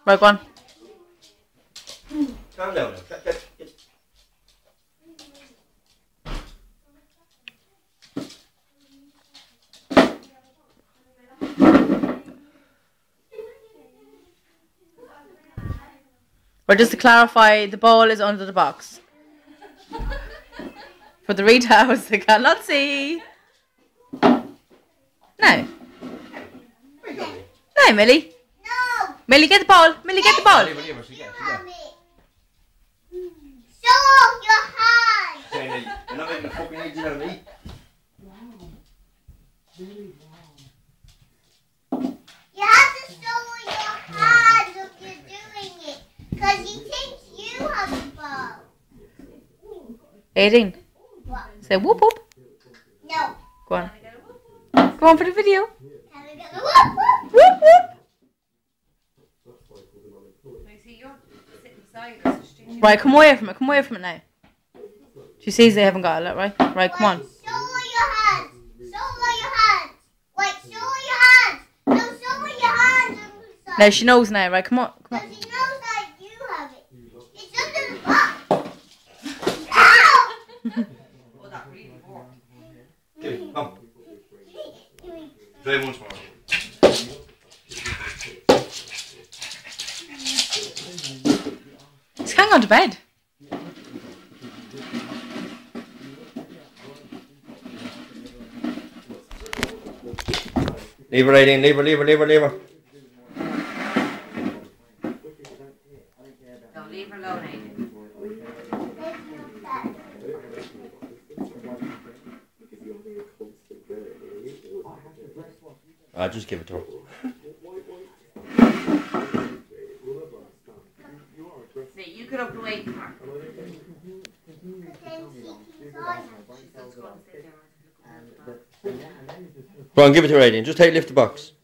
Right, go on. Calm down now. Or just to clarify, the ball is under the box. For the retards, they cannot see. No. No, Millie. No. Millie, get the ball. Millie, get the ball. Leave her, she gets it. Show your hand. Saying that you're not making a fucking idiot out of me. You have to show your hand if you're doing it. Because he thinks you have the ball. 18. What? Say whoop whoop. No. Go on. Go on for the video. Can we get the whoop whoop? Whoop whoop. Right, come away from it. Come away from it now. She sees they haven't got it, right? Right, come on. Show your hands. Show your hands. Wait, show your hands. No, show your hands. Now she knows now, right? Come on. Come on. Because he knows that you have it. It's under the box. Ow! Okay, come. Try once more. Just hang on to bed. Leave her, Aileen. Leave her. Don't leave her alone, Aileen. Just give it to her. See, you could up the weight from her. Go on, give it to her, Aileen. Just lift the box.